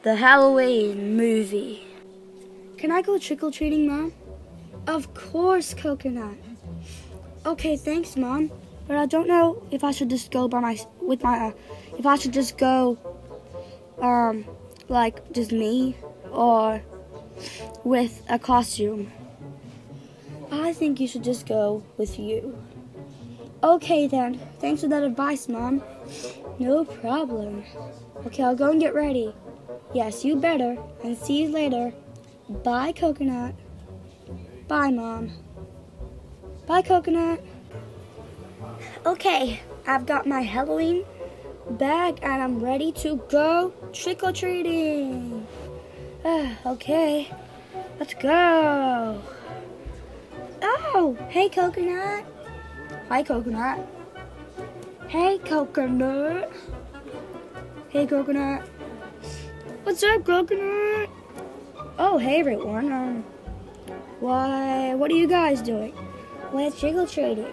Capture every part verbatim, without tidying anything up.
the Halloween movie. Can I go trick-or-treating, Mom? Of course, Coconut. Okay, thanks, Mom. But I don't know if I should just go by my, with my, uh, if I should just go, um, like, just me, or with a costume. I think you should just go with you. Okay, then. Thanks for that advice, Mom. No problem. Okay, I'll go and get ready. Yes, you better. And see you later. Bye, Coconut. Bye, Mom. Bye, Coconut. Okay, I've got my Halloween bag and I'm ready to go trick-or-treating. Uh, okay, let's go. Oh, hey, Coconut. Hi, Coconut. Hey, Coconut. Hey, Coconut. What's up, Coconut? Oh, hey, everyone. Um, why, what are you guys doing? We're trick-or-treating.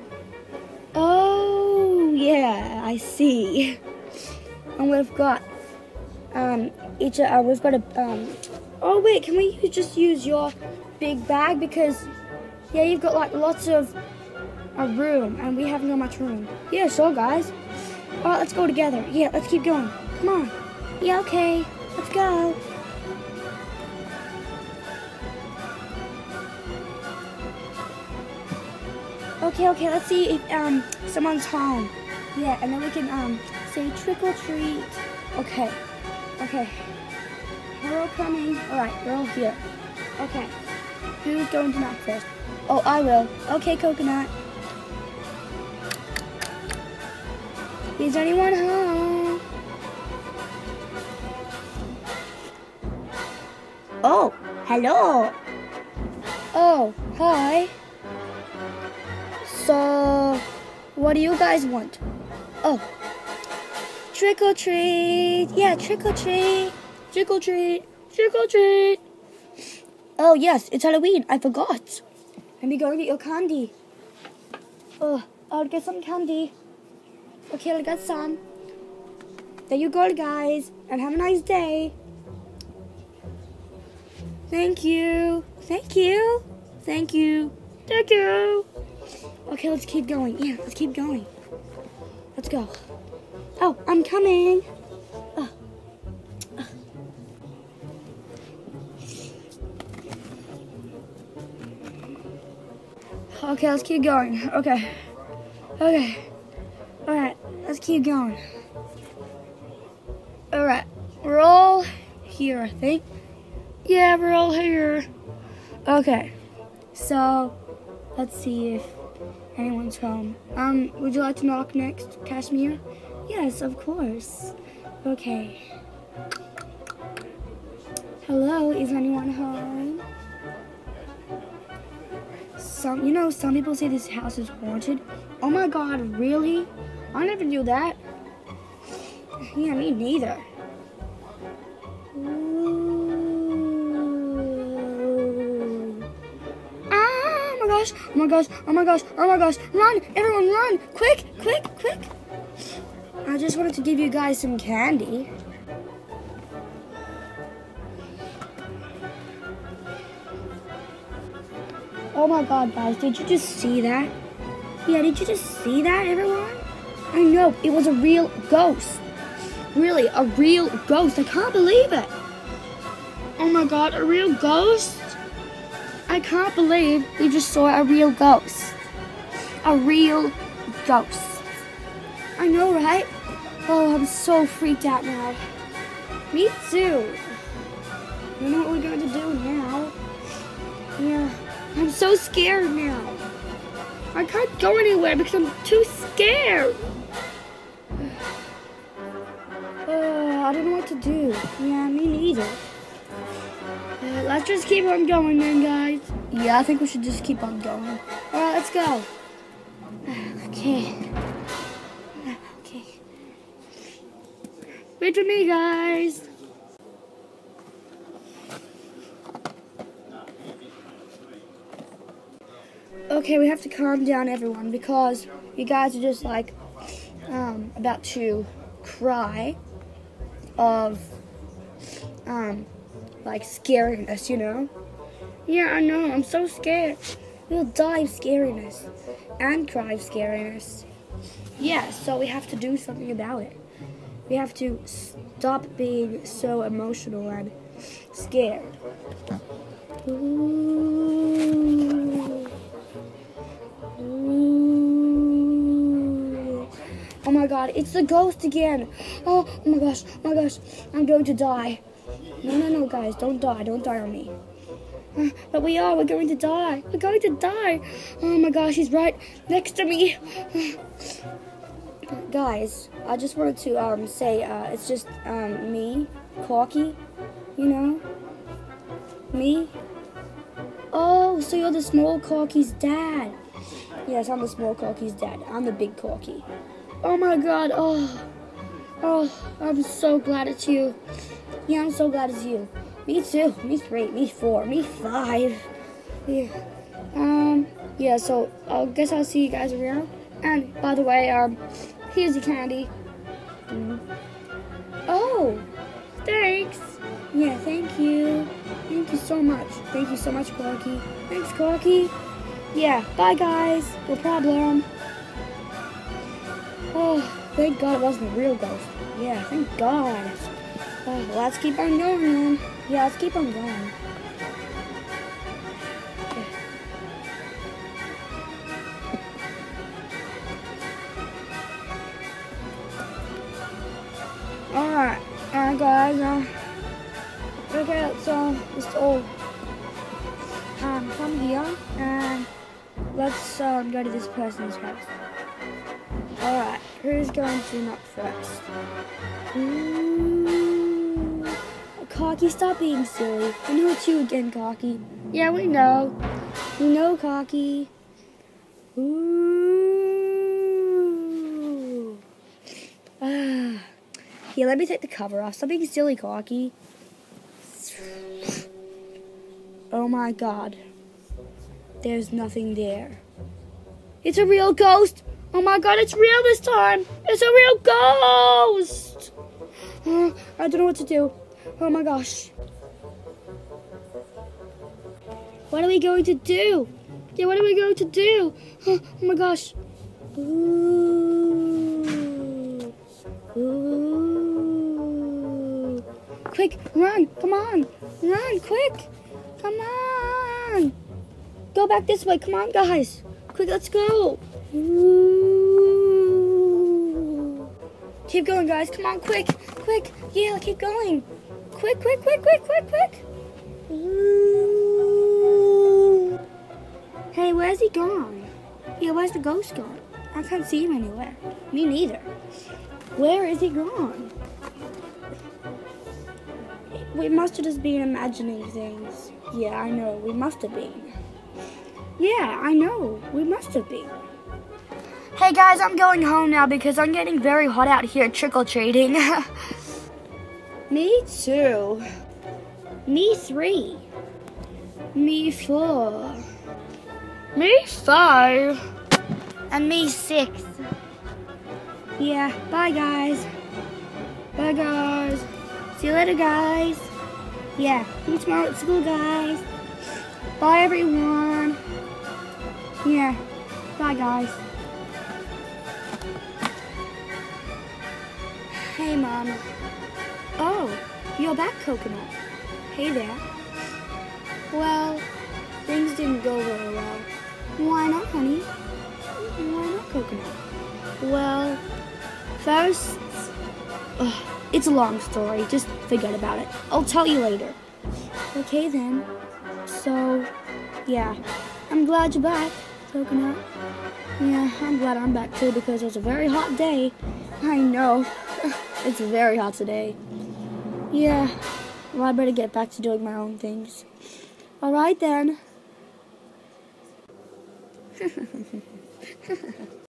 Oh, yeah, I see. And we've got, um, each, uh, we've got a, um, oh, wait, can we just use your big bag? Because, yeah, you've got, like, lots of a room, and we haven't got much room. Yeah, sure, guys. All right, let's go together. Yeah, let's keep going. Come on. Yeah, okay. Let's go. Okay, okay, let's see if um someone's home. Yeah, and then we can um say trick or treat. Okay, okay. We're all coming. All right, we're all here. Okay. Who's going to knock first? Oh, I will. Okay, Coconut. Is anyone home? Oh, hello. Oh, hi. So, what do you guys want? Oh, trick or treat. Yeah, trick or treat. Trick or treat. Trick or treat. Oh, yes, it's Halloween. I forgot. Let me go and get your candy. Oh, I'll get some candy. Okay, I got some. There you go, guys. And have a nice day. Thank you. Thank you. Thank you. Thank you. Okay, let's keep going. Yeah, let's keep going. Let's go. Oh, I'm coming. Oh. Oh. Okay, let's keep going. Okay. Okay. Alright, let's keep going. Alright, we're all here, I think. Yeah, we're all here. Okay, so let's see if anyone's home. Um, would you like to knock next, Kashmir? Yes, of course. Okay. Hello, is anyone home? Some, you know, some people say this house is haunted. Oh my God, really? I never knew that. Yeah, me neither. Ooh. Ah, oh my gosh, oh my gosh, oh my gosh, oh my gosh. Run, everyone run, quick, quick, quick. I just wanted to give you guys some candy. Oh my God, guys, did you just see that? Yeah, did you just see that, everyone? I know, it was a real ghost. Really, a real ghost. I can't believe it. Oh my God, a real ghost? I can't believe we just saw a real ghost. A real ghost. I know, right? Oh, I'm so freaked out now. Me too. You know what we're going to do now? Yeah, I'm so scared now. I can't go anywhere because I'm too scared. Uh, I don't know what to do. Yeah, me neither. Uh, let's just keep on going then, guys. Yeah, I think we should just keep on going. Alright, let's go. Okay. Okay. Wait for me, guys. Okay, we have to calm down, everyone, because you guys are just like um, about to cry of um, like scaring us, you know? Yeah, I know, I'm so scared. We'll die of scariness and cry of scariness. Yeah, so we have to do something about it. We have to stop being so emotional and scared. Ooh. Ooh. Oh my god, it's the ghost again. Oh, oh my gosh, oh my gosh, I'm going to die. No, no, no, guys, don't die, don't die on me. Uh, but we are, we're going to die. We're going to die. Oh my gosh, he's right next to me. Guys, I just wanted to um, say uh, it's just um, me, Corky, you know? Me? Oh, so you're the small Corky's dad. Yes, I'm the small Corky's dad. I'm the big Corky. Oh my god, oh. Oh, I'm so glad it's you. Yeah, I'm so glad it's you. Me too. Me three. Me four. Me five. Yeah. Um. Yeah. So I guess I'll see you guys around. And by the way, um, here's your candy. Mm. Oh, thanks. Yeah. Thank you. Thank you so much. Thank you so much, Corky. Thanks, Corky. Yeah. Bye, guys. No problem. Oh, thank God it wasn't a real ghost. Yeah. Thank God. Oh, well, let's keep on going, then. Yeah, let's keep on going. Okay. Alright, alright guys, uh, okay, so, let's all, um, come here, and let's, um, go to this person's house. Alright, who's going to knock first? Ooh. Corky, stop being silly. I know it's you again, Corky. Yeah, we know. We know, Corky. Ooh. Ah. Here, let me take the cover off. Stop being silly, Corky. Oh my god. There's nothing there. It's a real ghost. Oh my god, it's real this time. It's a real ghost. Uh, I don't know what to do. Oh my gosh. What are we going to do? Yeah, what are we going to do? Oh, oh my gosh. Ooh. Ooh. Quick, run. Come on. Run, quick. Come on. Go back this way. Come on, guys. Quick, let's go. Ooh. Keep going, guys. Come on, quick. Quick. Yeah, keep going. Quick, quick, quick, quick, quick, quick. Ooh. Hey, where's he gone? Yeah, where's the ghost gone? I can't see him anywhere. Me neither. Where is he gone? We must have just been imagining things. Yeah, I know. We must have been. Yeah, I know. We must have been. Hey, guys, I'm going home now because I'm getting very hot out here trick-or-treating. Me too. Me three. Me four. Me five. And me six. Yeah, bye guys. Bye guys. See you later guys. Yeah, see you tomorrow at school guys. Bye everyone. Yeah, bye guys. Hey Mom. Oh, you're back, Coconut. Hey there. Well, things didn't go very well. Why not, honey? Why not, Coconut? Well, first, ugh, it's a long story. Just forget about it. I'll tell you later. Okay, then. So, yeah. I'm glad you're back, Coconut. Yeah, I'm glad I'm back, too, because it was a very hot day. I know. It's very hot today. Yeah, well, I better get back to doing my own things. All right, then.